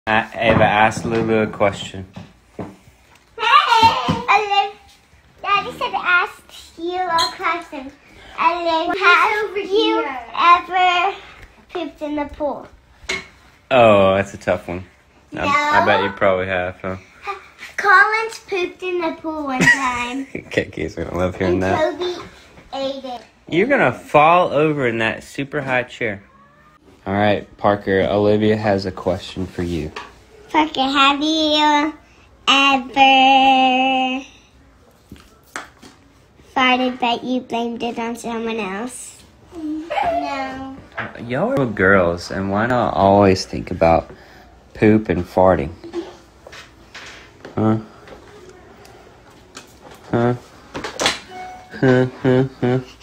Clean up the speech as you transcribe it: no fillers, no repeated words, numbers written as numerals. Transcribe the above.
Ava, ask Lulu a question. Hey, Daddy said ask you a question. Have you ever pooped in the pool? Oh, that's a tough one. No. I bet you probably have, huh? Collins pooped in the pool one time. Okay, Casey's gonna love hearing that. Toby ate it. You're gonna fall over in that super high chair. All right, Parker, Olivia has a question for you. Parker, have you ever farted but you blamed it on someone else? No. Y'all are girls, and why not always think about poop and farting? Huh?